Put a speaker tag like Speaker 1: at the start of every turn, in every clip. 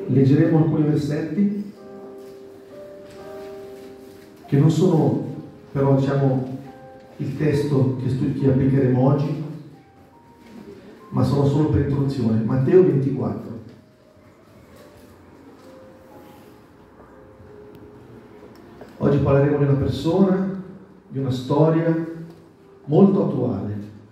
Speaker 1: Leggeremo alcuni versetti che non sono però, diciamo, il testo che applicheremo oggi, ma sono solo per introduzione. Matteo 24. Oggi parleremo di una persona, di una storia molto attuale.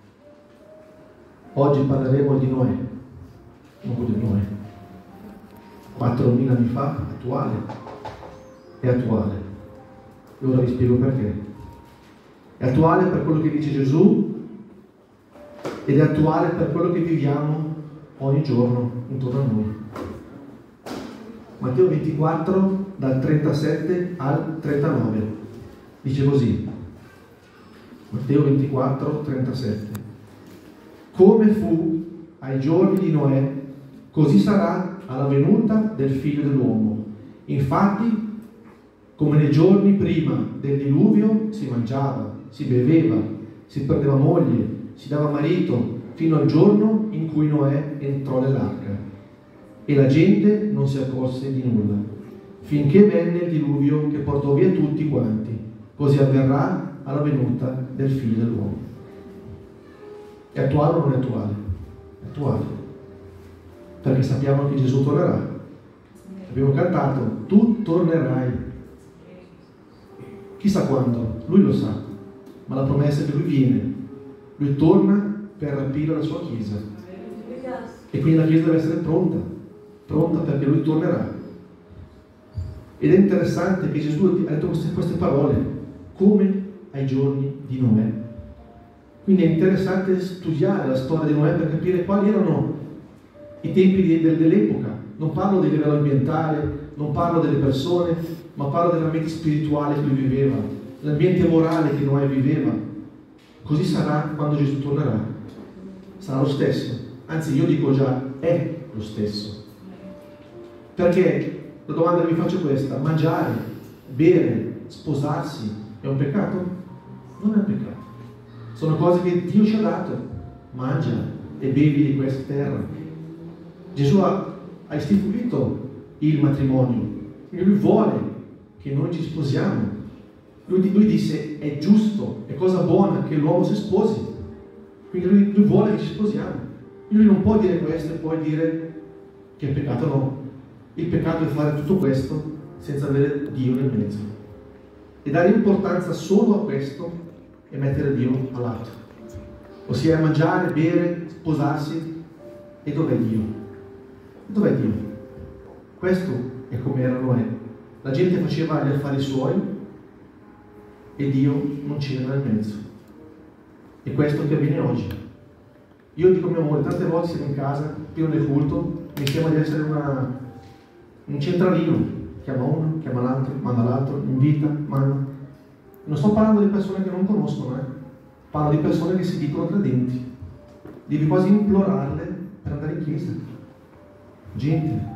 Speaker 1: Oggi parleremo di Noè, non di Noè. 4.000 anni fa, attuale, è attuale. E ora vi spiego perché. È attuale per quello che dice Gesù ed è attuale per quello che viviamo ogni giorno intorno a noi. Matteo 24, dal 37 al 39, dice così. Matteo 24, 37. Come fu ai giorni di Noè, così sarà alla venuta del Figlio dell'uomo. Infatti, come nei giorni prima del diluvio si mangiava, si beveva, si prendeva moglie, si dava marito, fino al giorno in cui Noè entrò nell'arca. E la gente non si accorse di nulla, finché venne il diluvio che portò via tutti quanti. Così avverrà alla venuta del Figlio dell'uomo. È attuale o non è attuale? È attuale. Perché sappiamo che Gesù tornerà. Abbiamo cantato, tu tornerai. Chissà quando, lui lo sa, ma la promessa è che lui viene. Lui torna per rapire la sua Chiesa. E quindi la Chiesa deve essere pronta perché lui tornerà. Ed è interessante che Gesù ha detto queste parole, come ai giorni di Noè. Quindi è interessante studiare la storia di Noè per capire quali erano i tempi dell'epoca. Non parlo del livello ambientale, non parlo delle persone, ma parlo dell'ambiente spirituale che lui viveva, l'ambiente morale che Noè viveva. Così sarà quando Gesù tornerà. Sarà lo stesso. Anzi, io dico già, è lo stesso. Perché la domanda che vi faccio è questa: mangiare, bere, sposarsi è un peccato? Non è un peccato. Sono cose che Dio ci ha dato. Mangia e bevi di questa terra. Gesù ha istituito il matrimonio e lui vuole che noi ci sposiamo. Lui disse: è giusto, è cosa buona che l'uomo si sposi. Quindi lui vuole che ci sposiamo. Lui non può dire questo e poi dire che è peccato. No, il peccato è fare tutto questo senza avere Dio nel mezzo e dare importanza solo a questo e mettere Dio a lato, ossia mangiare, bere, sposarsi. E dov'è Dio? Dov'è Dio? Questo è come era Noè. La gente faceva gli affari suoi e Dio non c'era nel mezzo. E questo che avviene oggi. Io dico a mia moglie, tante volte siamo in casa, prima del culto, mi sembra di essere un centralino. Chiama uno, chiama l'altro, manda l'altro, invita, manda. Non sto parlando di persone che non conoscono, parlo di persone che si dicono credenti. Devi quasi implorarle per andare in chiesa. Gente,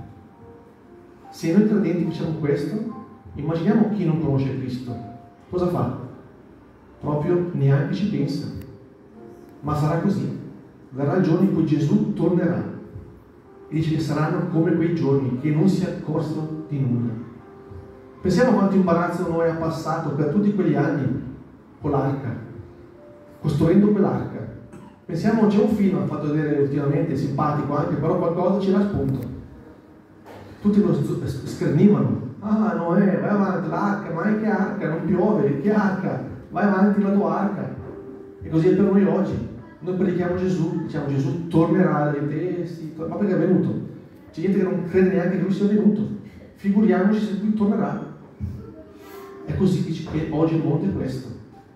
Speaker 1: se noi credenti facciamo questo, immaginiamo chi non conosce Cristo. Cosa fa? Proprio neanche ci pensa. Ma sarà così. Verrà il giorno in cui Gesù tornerà. E dice che saranno come quei giorni che non si accorsero di nulla. Pensiamo a quanto imbarazzo Noè ha passato per tutti quegli anni con l'arca, costruendo quell'arca. Pensiamo, c'è un film, hanno fatto vedere ultimamente, simpatico anche, però qualcosa ce l'ha spunto. Tutti lo schernivano. Ah, Noè, vai avanti, l'arca, ma che arca, non piove, che arca, vai avanti la tua arca. E così è per noi oggi. Noi predichiamo Gesù, diciamo Gesù tornerà, ma perché è venuto? C'è gente che non crede neanche che lui sia venuto. Figuriamoci se lui tornerà. È così che oggi il mondo è questo.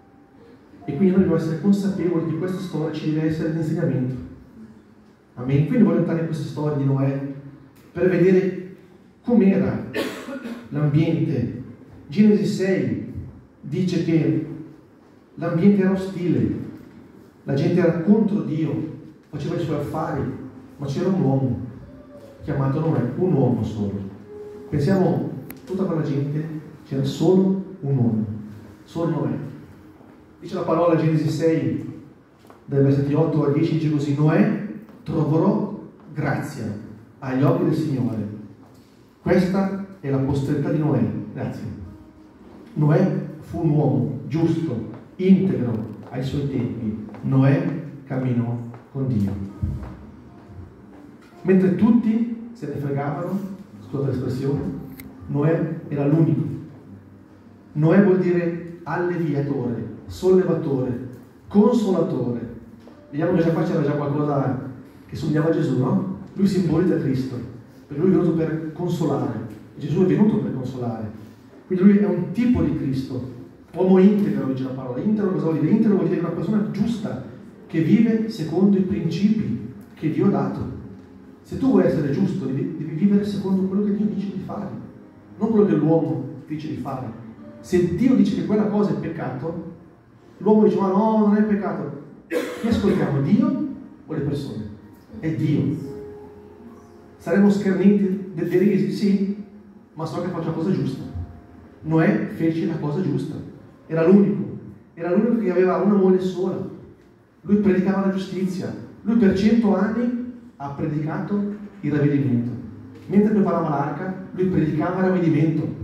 Speaker 1: E quindi noi dobbiamo essere consapevoli che questa storia ci deve essere l'insegnamento. Amen. Quindi voglio entrare in questa storia di Noè per vedere com'era l'ambiente. Genesi 6 dice che l'ambiente era ostile, la gente era contro Dio, faceva i suoi affari, ma c'era un uomo chiamato Noè, un uomo solo. Pensiamo, tutta quella gente, c'era solo un uomo, solo Noè. Dice la parola Genesi 6, dai versetti 8 a 10, dice così: Noè trovò grazia agli occhi del Signore Questa è la posterità di Noè. Grazie. Noè fu un uomo giusto, integro ai suoi tempi. Noè camminò con Dio. Mentre tutti se ne fregavano, scusate l'espressione, Noè era l'unico. Noè vuol dire alleviatore, sollevatore, consolatore. Vediamo che già qua c'era già qualcosa che somigliava a Gesù, no? Lui simbolizza Cristo, perché lui è venuto per consolare. Gesù è venuto per consolare. Quindi lui è un tipo di Cristo, uomo integro, dice la parola. Integro cosa vuol dire? Integro vuol dire una persona giusta, che vive secondo i principi che Dio ha dato. Se tu vuoi essere giusto, devi vivere secondo quello che Dio dice di fare, non quello che l'uomo dice di fare. Se Dio dice che quella cosa è peccato, l'uomo dice: ma no, non è peccato. Chi ascoltiamo, Dio o le persone? È Dio. Saremo scherniti, derisi? Sì, ma so che faccio la cosa giusta. Noè fece la cosa giusta, era l'unico che aveva una moglie sola. Lui predicava la giustizia. Lui per 100 anni ha predicato il ravvedimento. Mentre preparava l'arca, lui predicava il ravvedimento.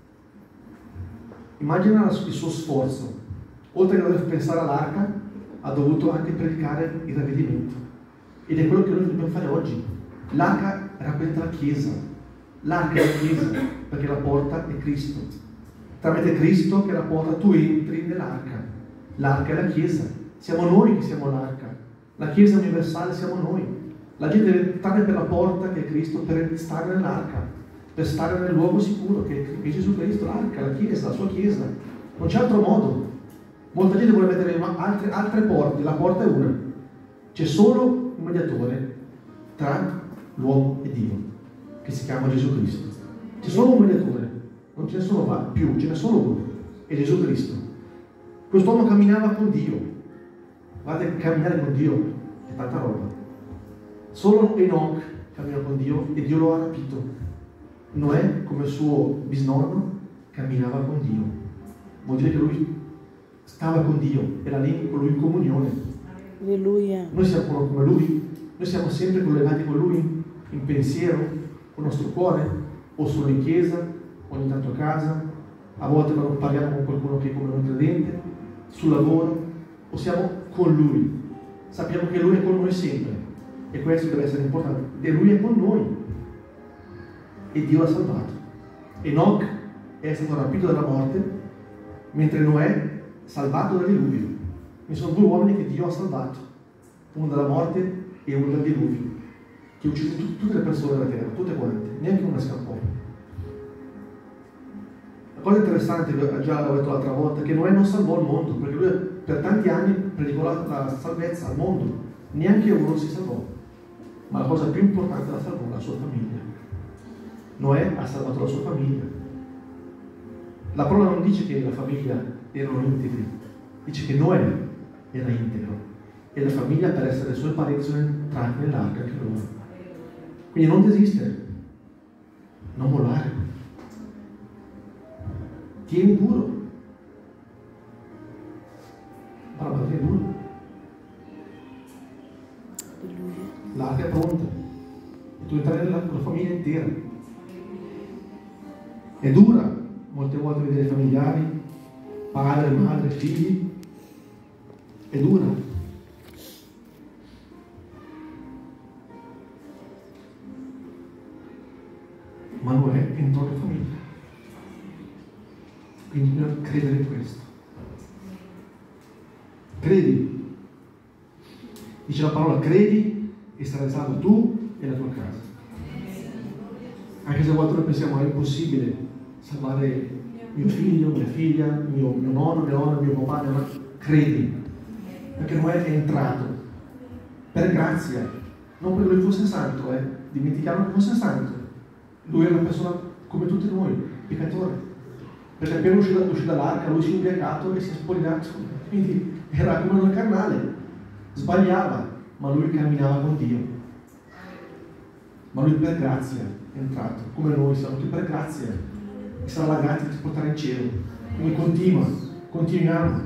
Speaker 1: Immagina il suo sforzo. Oltre a dover pensare all'arca, ha dovuto anche predicare il ravvedimento. Ed è quello che noi dobbiamo fare oggi. L'arca rappresenta la Chiesa. L'arca è la Chiesa, perché la porta è Cristo. Tramite Cristo, che è la porta, tu entri nell'arca. L'arca è la Chiesa. Siamo noi che siamo l'arca. La Chiesa universale siamo noi. La gente deve entrare per la porta, che è Cristo, per stare nell'arca, per stare nel luogo sicuro, che è Gesù Cristo, l'arca, la Chiesa, la sua Chiesa. Non c'è altro modo. Molta gente vuole mettere altre porte, la porta è una. C'è solo un mediatore tra l'uomo e Dio, che si chiama Gesù Cristo. C'è solo un mediatore, non ce ne sono più, ce n'è solo uno, è Gesù Cristo. Quest'uomo camminava con Dio. Guardate, camminare con Dio è tanta roba. Solo Enoch camminò con Dio e Dio lo ha rapito. Noè, come suo bisnonno, camminava con Dio. Vuol dire che lui stava con Dio, era lì con lui in comunione.
Speaker 2: Alleluia.
Speaker 1: Noi siamo come lui, noi siamo sempre collegati con lui in pensiero, con il nostro cuore, o solo in chiesa, ogni tanto a casa, a volte quando parliamo con qualcuno che è come un credente, sul lavoro, o siamo con lui. Sappiamo che lui è con noi sempre, e questo deve essere importante. E lui è con noi, e Dio l'ha salvato. Enoch è stato rapito dalla morte, mentre Noè salvato dal diluvio. Mi sono due uomini che Dio ha salvato, uno dalla morte e uno dal diluvio, che ha ucciso tutte le persone della terra, tutte quante, neanche una scappò. La cosa interessante, già l'ho detto l'altra volta, è che Noè non salvò il mondo, perché lui per tanti anni predicò la salvezza al mondo, neanche uno si salvò, ma la cosa più importante la salvò la sua famiglia. Noè ha salvato la sua famiglia. La parola non dice che la famiglia erano integri, dice che Noè era integro e la famiglia, per essere le sue parenti, sono entrati nell'arca anche loro. Quindi non desistere, non mollare, tieni duro, brava, tieni duro. L'arca è pronta e tu entri nella famiglia intera. È dura molte volte vedere i familiari, padre, madre, figli, è dura. Ma Noè entrò in famiglia. Quindi bisogna credere in questo. Credi. Dice la parola: credi e sarai salvo tu e la tua casa. Anche se a volte noi pensiamo è impossibile salvare mio figlio, mia figlia, mio nonno, mia nonna, mio papà, mia mamma. Credi, perché Noè è entrato per grazia, non perché lui fosse santo, dimentichiamo che fosse santo. Lui era una persona come tutti noi, peccatore, perché appena uscì dall'arca lui si è ubriacato e si è spogliato, quindi era come un carnale, sbagliava, ma lui camminava con Dio. Ma lui per grazia è entrato, come noi siamo tutti per grazia, e sarà la grazia di portare in cielo. Quindi continuiamo.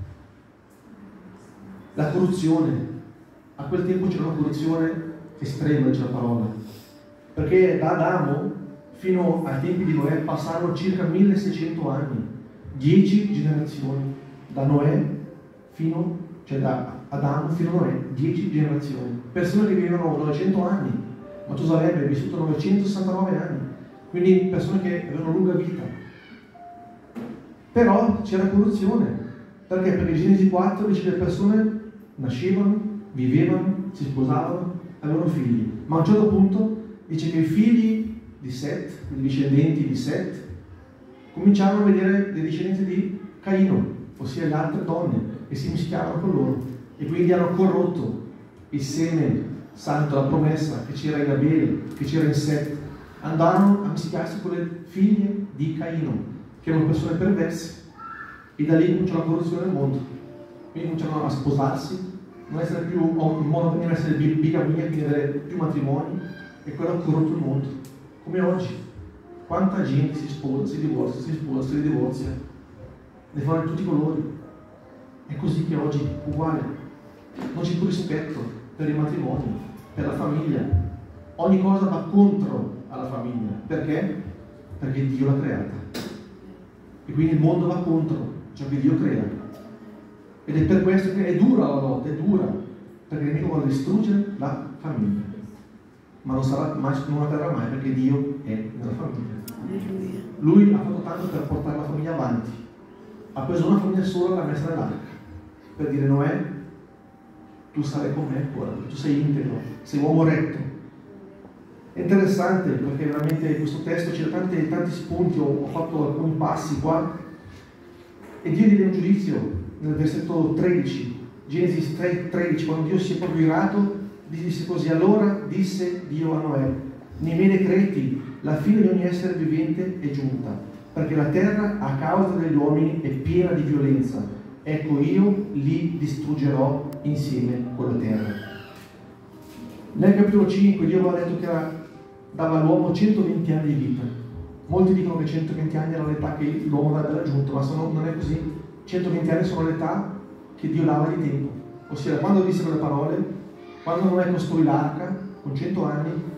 Speaker 1: La corruzione, a quel tempo c'era una corruzione estrema, dice la parola, perché da Adamo fino ai tempi di Noè passarono circa 1600 anni, 10 generazioni, da Noè fino, cioè da Adamo fino a Noè, 10 generazioni. Persone che vivevano 900 anni, Matusalemme è vissuto 969 anni, quindi persone che avevano lunga vita. Però c'era corruzione. Perché? Perché Genesi 4 dice che le persone nascevano, vivevano, si sposavano, avevano figli. Ma a un certo punto dice che i figli di Set, i discendenti di Set, cominciarono a vedere le discendenze di Caino, ossia le altre donne, e si mischiavano con loro. E quindi hanno corrotto il seme santo, la promessa che c'era in Abele, che c'era in Set. Andarono a mischiarsi con le figlie di Caino, che erano persone perverse, e da lì cominciò la corruzione del mondo. Quindi cominciarono a sposarsi, non essere più monogami, non essere bigamia, quindi avere più matrimoni, e quello ha corrotto il mondo. Come oggi, quanta gente si sposa, si divorzia, si sposa, si divorzia, ne fanno di tutti i colori. È così che oggi, uguale, non c'è più rispetto per i matrimoni, per la famiglia. Ogni cosa va contro alla famiglia. Perché? Perché Dio l'ha creata. E quindi il mondo va contro ciò che Dio crea. Ed è per questo che è dura la lotta, è dura, perché il nemico vuole distruggere la famiglia. Ma non accadrà mai, perché Dio è nella famiglia. Lui ha fatto tanto per portare la famiglia avanti. Ha preso una famiglia sola e l'ha messa nell'arca, per dire: Noè, tu sarai con me ancora, tu sei integro, sei uomo retto. È interessante perché veramente questo testo c'è tanti spunti, ho fatto alcuni passi qua, e Dio diede un giudizio nel versetto 13, Genesi 13, quando Dio si è proprio irato, disse così: allora disse Dio a Noè, nei miei decreti la fine di ogni essere vivente è giunta, perché la terra a causa degli uomini è piena di violenza, ecco io li distruggerò insieme con la terra. Nel capitolo 5 Dio aveva detto che dava all'uomo 120 anni di vita. Molti dicono che 120 anni era l'età che l'uomo avrebbe raggiunto, ma non è così. 120 anni sono l'età che Dio dava di tempo, ossia quando disse quelle parole, quando Noè costruì l'arca con 100 anni,